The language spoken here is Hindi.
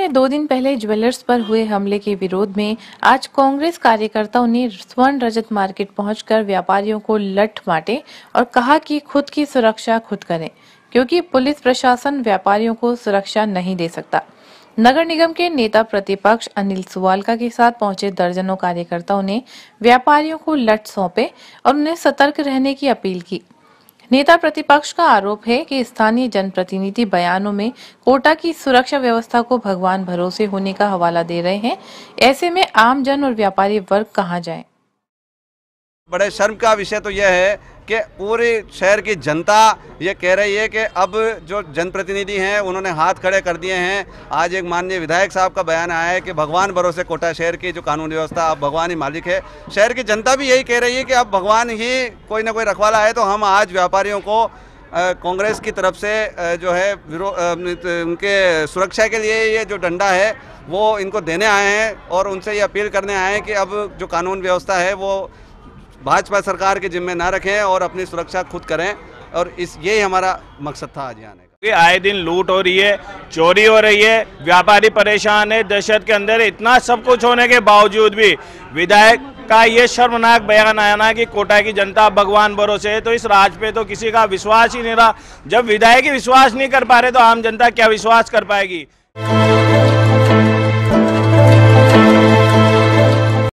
में 2 दिन पहले ज्वेलर्स पर हुए हमले के विरोध में आज कांग्रेस कार्यकर्ताओं ने स्वर्ण रजत मार्केट पहुंचकर व्यापारियों को लठ मारे और कहा कि खुद की सुरक्षा खुद करें, क्योंकि पुलिस प्रशासन व्यापारियों को सुरक्षा नहीं दे सकता। नगर निगम के नेता प्रतिपक्ष अनिल सुवालका के साथ पहुंचे दर्जनों कार्यकर्ताओं ने व्यापारियों को लठ सौंपे और उन्हें सतर्क रहने की अपील की। नेता प्रतिपक्ष का आरोप है कि स्थानीय जनप्रतिनिधि बयानों में कोटा की सुरक्षा व्यवस्था को भगवान भरोसे होने का हवाला दे रहे हैं। ऐसे में आम जन और व्यापारी वर्ग कहां जाएं? बड़े शर्म का विषय तो यह है कि पूरे शहर की जनता ये कह रही है कि अब जो जनप्रतिनिधि हैं उन्होंने हाथ खड़े कर दिए हैं। आज एक माननीय विधायक साहब का बयान आया है कि भगवान भरोसे कोटा शहर की जो कानून व्यवस्था, अब भगवान ही मालिक है। शहर की जनता भी यही कह रही है कि अब भगवान ही कोई ना कोई रखवाला है। तो हम आज व्यापारियों को कांग्रेस की तरफ से जो है उनके सुरक्षा के लिए ये जो डंडा है वो इनको देने आए हैं और उनसे ये अपील करने आए हैं कि अब जो कानून व्यवस्था है वो भाजपा सरकार के जिम्मे ना रखें और अपनी सुरक्षा खुद करें। और यही हमारा मकसद था आज आने का। आए दिन लूट हो रही है, चोरी हो रही है, व्यापारी परेशान है, दहशत के अंदर इतना सब कुछ होने के बावजूद भी विधायक का ये शर्मनाक बयान आया ना कि कोटा की जनता भगवान भरोसे है, तो इस राज पे तो किसी का विश्वास ही नहीं रहा। जब विधायक ही विश्वास नहीं कर पा रहे तो आम जनता क्या विश्वास कर पाएगी।